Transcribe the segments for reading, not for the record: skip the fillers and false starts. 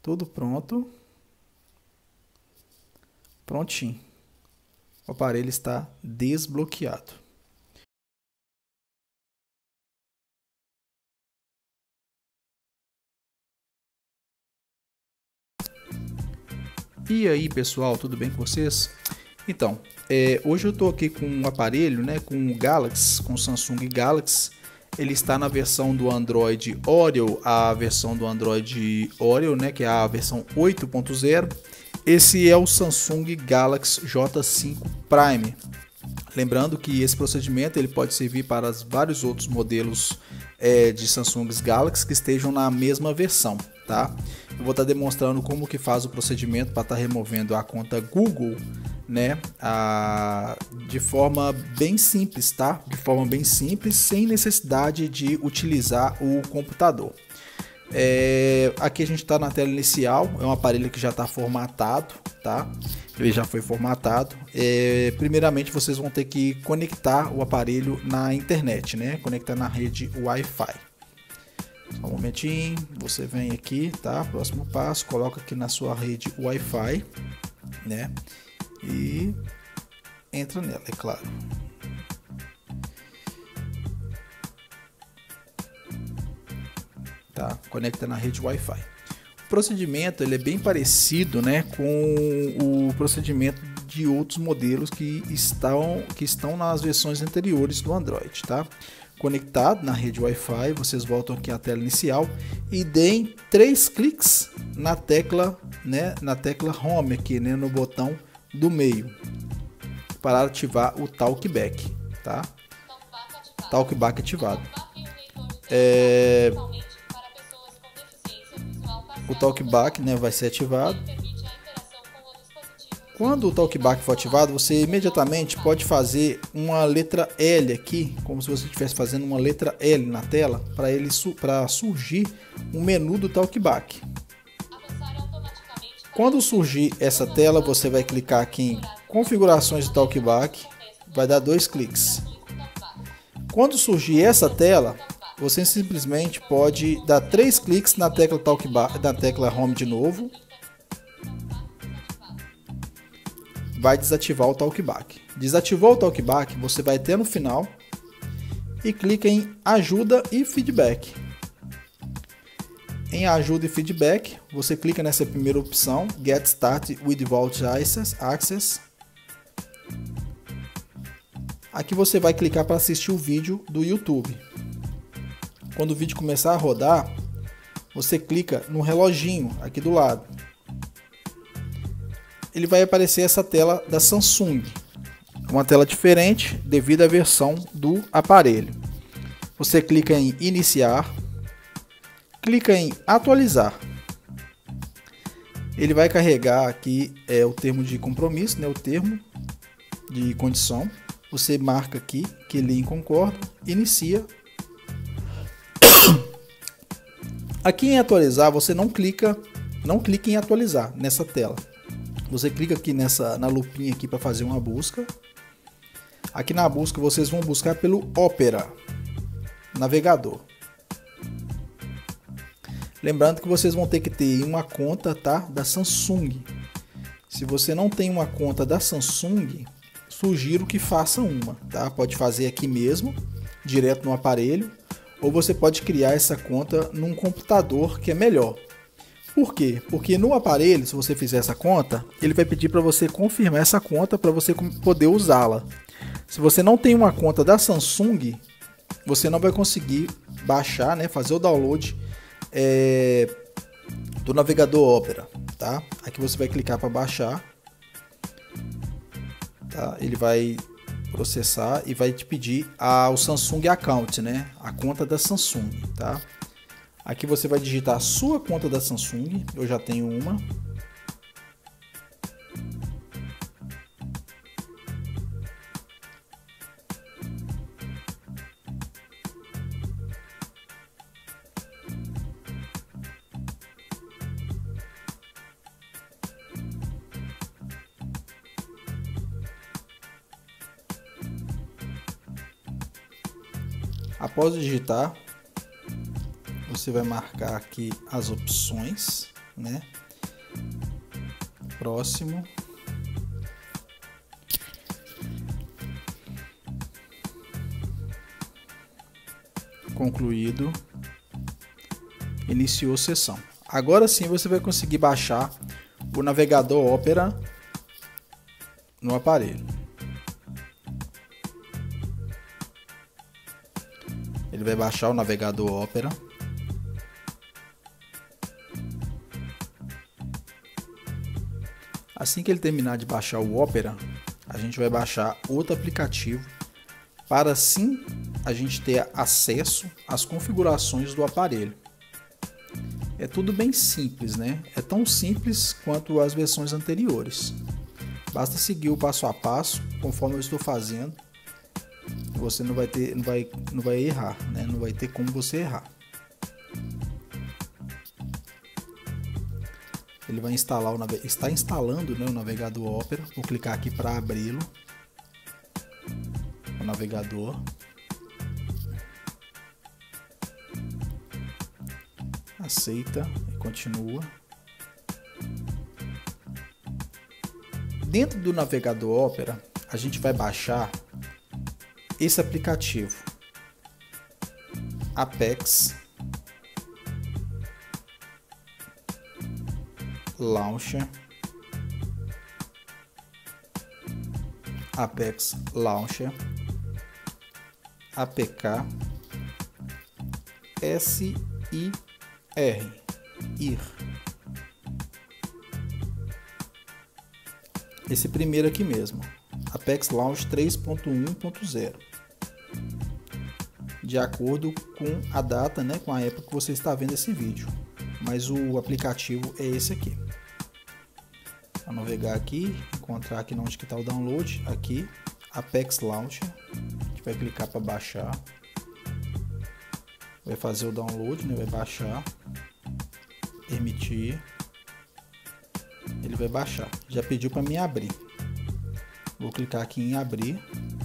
Tudo pronto. Prontinho. O aparelho está desbloqueado. E aí, pessoal, tudo bem com vocês? Então, hoje eu estou aqui com um aparelho, né, com o Galaxy, com o Samsung Galaxy. Ele está na versão do Android Oreo, a versão do Android Oreo, né, que é a versão 8.0. Esse é o Samsung Galaxy J5 Prime. Lembrando que esse procedimento ele pode servir para vários outros modelos de Samsung Galaxy que estejam na mesma versão, tá? Eu vou estar demonstrando como que faz o procedimento para estar removendo a conta Google, né? De forma bem simples, tá? De forma bem simples, sem necessidade de utilizar o computador. Aqui a gente está na tela inicial, é um aparelho que já está formatado, tá? Ele já foi formatado. Primeiramente vocês vão ter que conectar o aparelho na internet, né? Conectar na rede Wi-Fi. Só um momentinho, você vem aqui, tá? Próximo passo, coloca aqui na sua rede Wi-Fi, né? E entra nela, é claro. Tá? Conecta na rede Wi-Fi. O procedimento ele é bem parecido, né, com o procedimento de outros modelos que estão nas versões anteriores do Android, tá? Conectado na rede Wi-Fi, vocês voltam aqui à tela inicial e deem 3 cliques na tecla, né, na tecla Home aqui, né, no botão do meio para ativar o Talkback, tá? Talkback ativado. O Talkback, né, vai ser ativado. Quando o Talkback for ativado, você imediatamente pode fazer uma letra L aqui, como se você estivesse fazendo uma letra L na tela, para surgir um menu do Talkback. Quando surgir essa tela, você vai clicar aqui em Configurações do Talkback, vai dar 2 cliques. Quando surgir essa tela, você simplesmente pode dar 3 cliques na tecla Talkback, na tecla Home de novo. Vai desativar o Talkback. Desativou o Talkback, você vai até no final e clica em Ajuda e Feedback. Em Ajuda e Feedback, você clica nessa primeira opção, Get Started with Vault Access. Aqui você vai clicar para assistir o vídeo do YouTube. Quando o vídeo começar a rodar, você clica no reloginho aqui do lado. Ele vai aparecer essa tela da Samsung, uma tela diferente devido à versão do aparelho. Você clica em Iniciar, clica em Atualizar. Ele vai carregar aqui o termo de compromisso, né, o termo de condição. Você marca aqui que lê em concordo, inicia. Aqui em atualizar, você não clica em atualizar nessa tela. Você clica aqui na lupinha aqui para fazer uma busca. Aqui na busca vocês vão buscar pelo Opera navegador. Lembrando que vocês vão ter que ter uma conta, tá, da Samsung. Se você não tem uma conta da Samsung, sugiro que faça uma, tá? Pode fazer aqui mesmo, direto no aparelho, ou você pode criar essa conta num computador, que é melhor. Por quê? Porque no aparelho, se você fizer essa conta, ele vai pedir para você confirmar essa conta para você poder usá-la. Se você não tem uma conta da Samsung, você não vai conseguir baixar, né, fazer o download do navegador Opera, tá? Aqui você vai clicar para baixar, tá? Ele vai processar e vai te pedir o Samsung Account, né? A conta da Samsung, tá? Aqui você vai digitar a sua conta da Samsung, eu já tenho uma. Após digitar, você vai marcar aqui as opções, né? Próximo. Concluído. Iniciou sessão. Agora sim você vai conseguir baixar o navegador Opera no aparelho. Ele vai baixar o navegador Opera. Assim que ele terminar de baixar o Opera, a gente vai baixar outro aplicativo para assim a gente ter acesso às configurações do aparelho. É tudo bem simples, né? É tão simples quanto as versões anteriores. Basta seguir o passo a passo, conforme eu estou fazendo. Você não vai errar, né? Não vai ter como você errar. Ele vai instalar está instalando, né, o navegador Opera. Vou clicar aqui para abri-lo. O navegador. Aceita e continua. Dentro do navegador Opera, a gente vai baixar esse aplicativo Apex Launcher. Apex Launcher APK SIR. Esse primeiro aqui mesmo, Apex Launch 3.1.0, de acordo com a data, né, com a época que você está vendo esse vídeo, mas o aplicativo é esse aqui. Vou navegar aqui, encontrar aqui onde que está o download, aqui, Apex Launcher, a gente vai clicar para baixar, vai fazer o download, né, vai baixar, permitir. Ele vai baixar. Já pediu para mim abrir. Vou clicar aqui em abrir.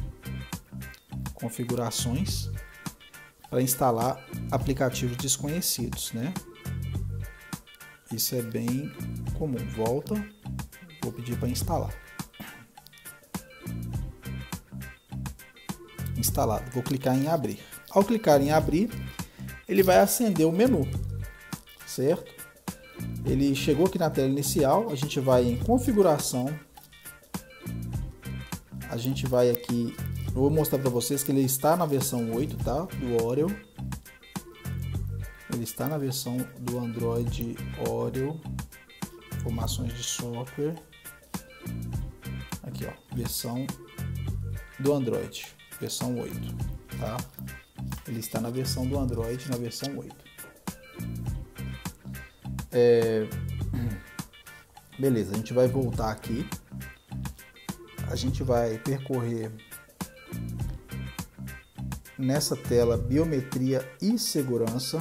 Configurações. Para instalar aplicativos desconhecidos, né? Isso é bem comum. Volta. Vou pedir para instalar. Instalado. Vou clicar em abrir. Ao clicar em abrir, ele vai acender o menu. Certo? Ele chegou aqui na tela inicial, a gente vai em configuração, a gente vai aqui, eu vou mostrar para vocês que ele está na versão 8, tá? Do Oreo, ele está na versão do Android Oreo, informações de software, aqui ó, versão do Android, versão 8, tá? Ele está na versão do Android, na versão 8. Beleza, a gente vai voltar aqui, a gente vai percorrer nessa tela biometria e segurança,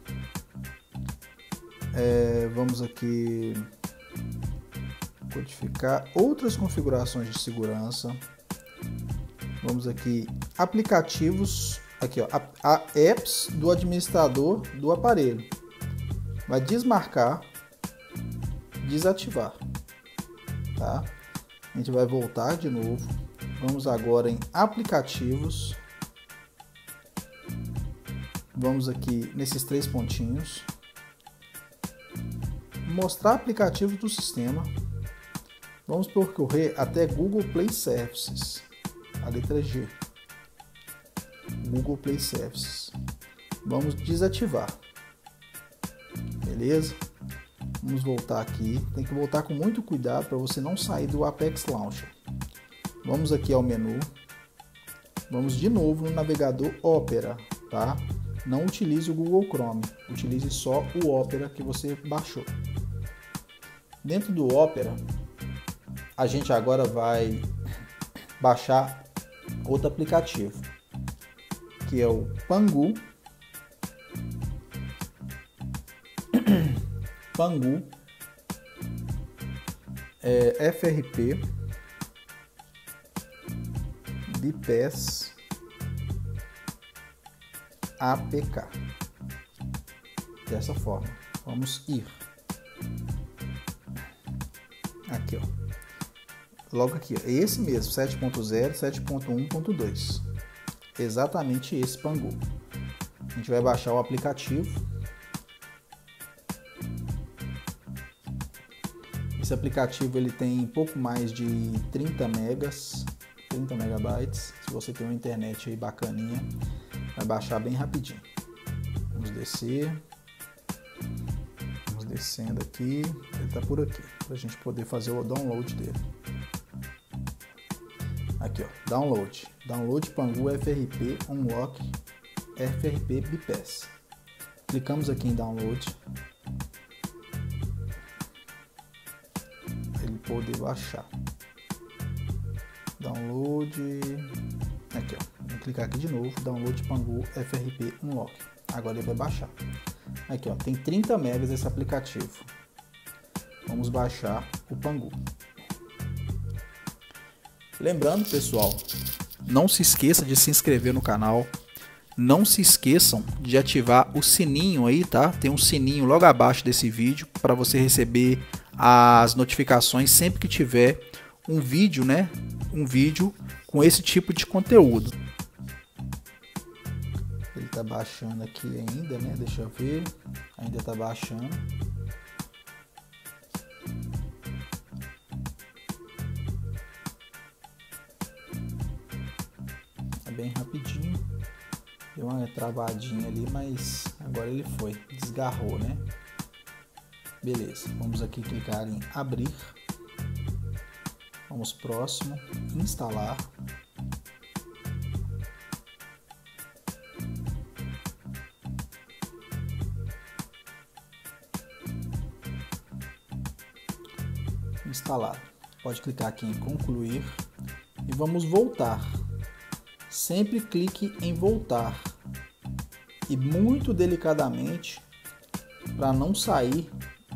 vamos aqui codificar outras configurações de segurança, vamos aqui aplicativos, aqui ó, apps do administrador do aparelho. Vai desmarcar, desativar, tá? A gente vai voltar de novo. Vamos agora em aplicativos. Vamos aqui nesses 3 pontinhos. Mostrar aplicativos do sistema. Vamos percorrer até Google Play Services, a letra G. Google Play Services. Vamos desativar. Beleza? Vamos voltar aqui. Tem que voltar com muito cuidado para você não sair do Apex Launcher. Vamos aqui ao menu. Vamos de novo no navegador Opera, tá? Não utilize o Google Chrome. Utilize só o Opera que você baixou. Dentro do Opera, a gente agora vai baixar outro aplicativo, que é o Pangu. Pangu FRP BPS APK. Dessa forma, vamos ir. Aqui, ó. Logo aqui, ó. Esse mesmo, 7.0, 7.1.2. Exatamente esse Pangu. A gente vai baixar o aplicativo. Esse aplicativo ele tem pouco mais de 30 megabytes. Se você tem uma internet aí bacaninha, vai baixar bem rapidinho. Vamos descer. Vamos descendo aqui. Ele tá por aqui, para a gente poder fazer o download dele. Aqui, ó, download. Download Pangu FRP Unlock FRP BPass. Clicamos aqui em download. Ele poder baixar. Download. Aqui, ó. Vou clicar aqui de novo. Download Pangu FRP Unlock. Agora ele vai baixar. Aqui, ó. Tem 30 megas esse aplicativo. Vamos baixar o Pangu. Lembrando, pessoal, não se esqueça de se inscrever no canal. Não se esqueçam de ativar o sininho aí, tá? Tem um sininho logo abaixo desse vídeo para você receber as notificações sempre que tiver um vídeo, né? Um vídeo com esse tipo de conteúdo. Ele tá baixando aqui ainda, né? Deixa eu ver. Ainda tá baixando. Tá bem rapidinho. Deu uma travadinha ali, mas agora ele foi. Desgarrou, né? Beleza. Vamos aqui clicar em abrir. Vamos próximo. Instalar. Instalado. Pode clicar aqui em concluir. E vamos voltar. Sempre clique em voltar e muito delicadamente para não sair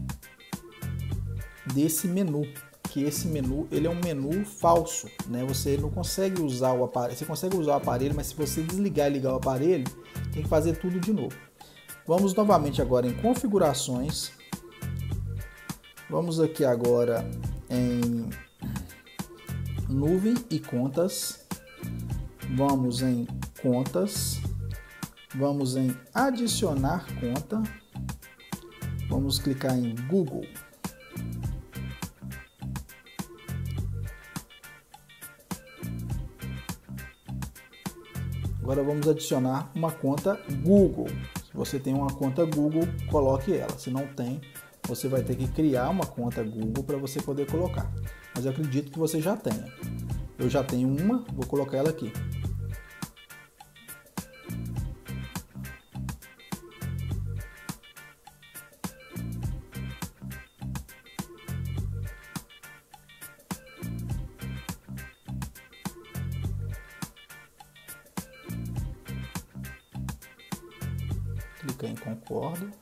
desse menu, que esse menu ele é um menu falso, né? Você não consegue usar o aparelho, você consegue usar o aparelho, mas se você desligar e ligar o aparelho, tem que fazer tudo de novo. Vamos novamente agora em configurações. Vamos aqui agora em nuvem e contas. Vamos em contas, vamos em adicionar conta, vamos clicar em Google. Agora vamos adicionar uma conta Google. Se você tem uma conta Google, coloque ela. Se não tem, você vai ter que criar uma conta Google para você poder colocar. Mas eu acredito que você já tenha. Eu já tenho uma, vou colocar ela aqui. Clica em concordo.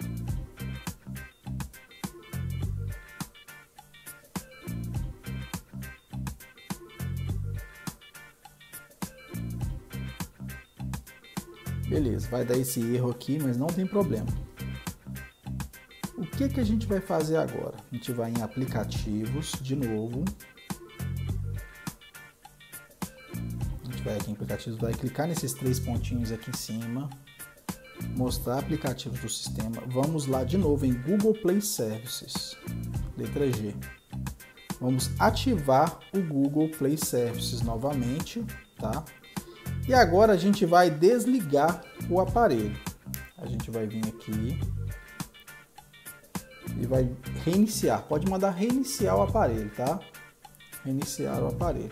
Beleza, vai dar esse erro aqui, mas não tem problema. O que a gente vai fazer agora? A gente vai em aplicativos de novo. A gente vai aqui em aplicativos, vai clicar nesses três pontinhos aqui em cima. Mostrar aplicativos do sistema. Vamos lá de novo em Google Play Services. Letra G. Vamos ativar o Google Play Services novamente, tá? E agora a gente vai desligar o aparelho. A gente vai vir aqui e vai reiniciar. Pode mandar reiniciar o aparelho, tá? Reiniciar o aparelho.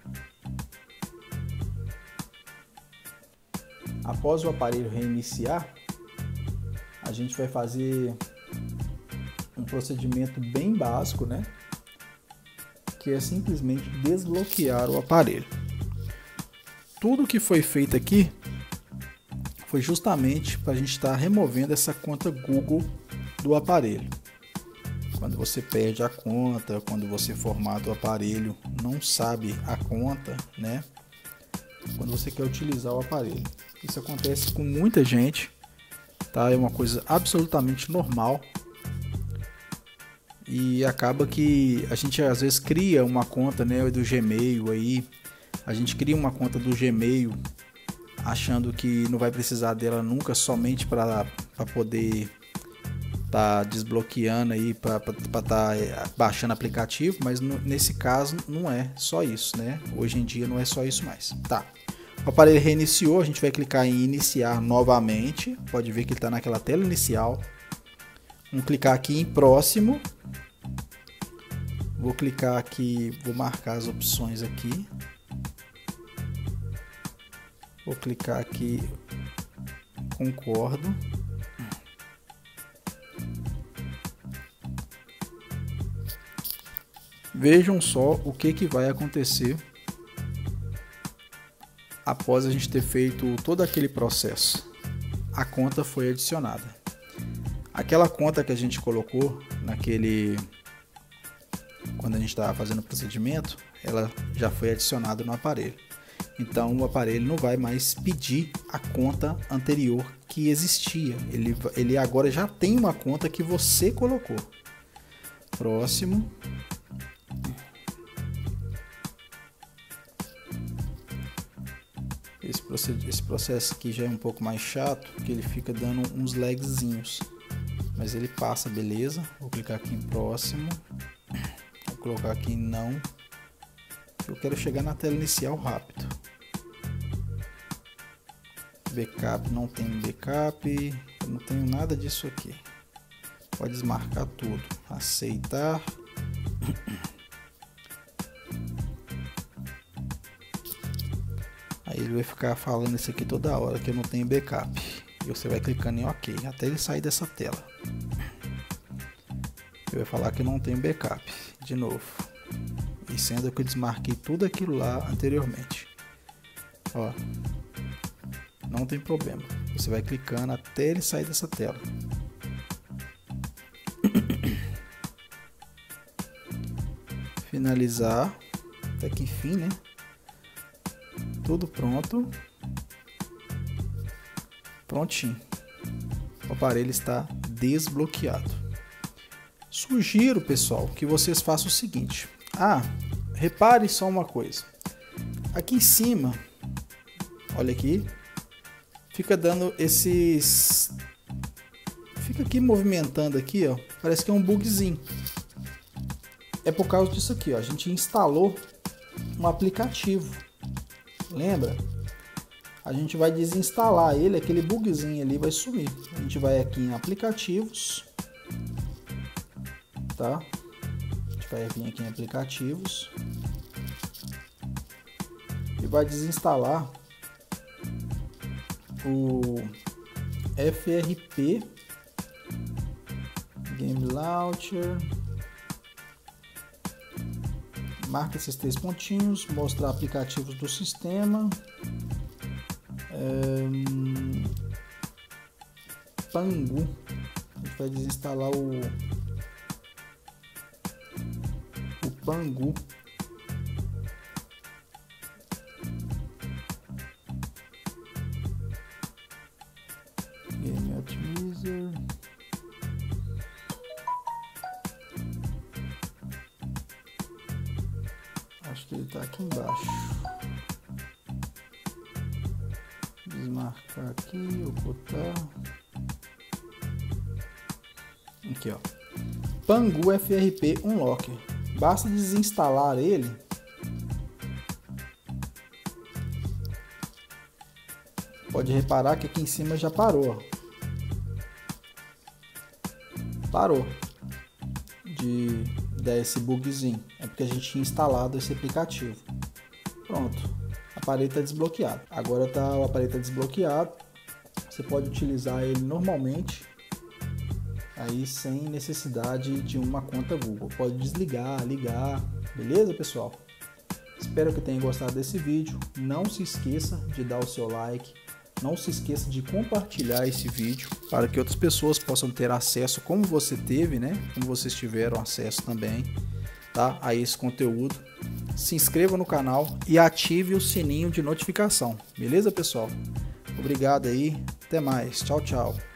Após o aparelho reiniciar, a gente vai fazer um procedimento bem básico, né? Que é simplesmente desbloquear o aparelho. Tudo que foi feito aqui foi justamente para a gente estar removendo essa conta Google do aparelho. Quando você perde a conta, quando você formata o aparelho, não sabe a conta, né? Quando você quer utilizar o aparelho. Isso acontece com muita gente, tá? É uma coisa absolutamente normal. E acaba que a gente às vezes cria uma conta, né, do Gmail aí. A gente cria uma conta do Gmail achando que não vai precisar dela nunca, somente para poder tá desbloqueando aí, para tá baixando aplicativo, mas nesse caso não é só isso, né? Hoje em dia não é só isso mais. Tá. O aparelho reiniciou, a gente vai clicar em iniciar novamente. Pode ver que ele está naquela tela inicial. Vamos clicar aqui em próximo. Vou clicar aqui, vou marcar as opções aqui. Vou clicar aqui, concordo. Vejam só o que vai acontecer após a gente ter feito todo aquele processo. A conta foi adicionada. Aquela conta que a gente colocou quando a gente estava fazendo o procedimento, ela já foi adicionada no aparelho. Então o aparelho não vai mais pedir a conta anterior que existia. Ele agora já tem uma conta que você colocou. Próximo. Esse processo aqui já é um pouco mais chato, porque ele fica dando uns lagzinhos. Mas ele passa, beleza. Vou clicar aqui em próximo. Vou colocar aqui em não. Eu quero chegar na tela inicial rápido. Backup, não tem backup. Eu não tenho nada disso aqui. Pode desmarcar tudo. Aceitar. Aí ele vai ficar falando isso aqui toda hora, que eu não tenho backup. E você vai clicando em OK, até ele sair dessa tela. Ele vai falar que não tem backup, de novo. E sendo que eu desmarquei tudo aquilo lá anteriormente. Ó, não tem problema. Você vai clicando até ele sair dessa tela. Finalizar. Até que enfim, né? Tudo pronto. Prontinho. O aparelho está desbloqueado. Sugiro, pessoal, que vocês façam o seguinte. Repare só uma coisa. Aqui em cima, olha aqui, fica dando esses... Fica aqui movimentando aqui, ó. Parece que é um bugzinho. É por causa disso aqui, ó. A gente instalou um aplicativo. Lembra? A gente vai desinstalar ele, aquele bugzinho ali vai sumir. A gente vai aqui em aplicativos, tá? A gente vai vir aqui em aplicativos e vai desinstalar o FRP Game Launcher. Marca esses 3 pontinhos, mostrar aplicativos do sistema. Pangu. A gente vai desinstalar o Pangu. Game Optimizer. Acho que ele está aqui embaixo. Desmarcar aqui, ocultar. Aqui, ó. Pangu FRP Unlocker. Basta desinstalar ele. Pode reparar que aqui em cima já parou, ó. Parou de dar esse bugzinho. É porque a gente tinha instalado esse aplicativo. Pronto. O aparelho está desbloqueado. Agora o aparelho está desbloqueado. Você pode utilizar ele normalmente, aí sem necessidade de uma conta Google. Pode desligar, ligar, beleza, pessoal? Espero que tenham gostado desse vídeo. Não se esqueça de dar o seu like. Não se esqueça de compartilhar esse vídeo para que outras pessoas possam ter acesso, como você teve, né? Como vocês tiveram acesso também, tá? A esse conteúdo. Se inscreva no canal e ative o sininho de notificação. Beleza, pessoal? Obrigado aí. Até mais. Tchau, tchau.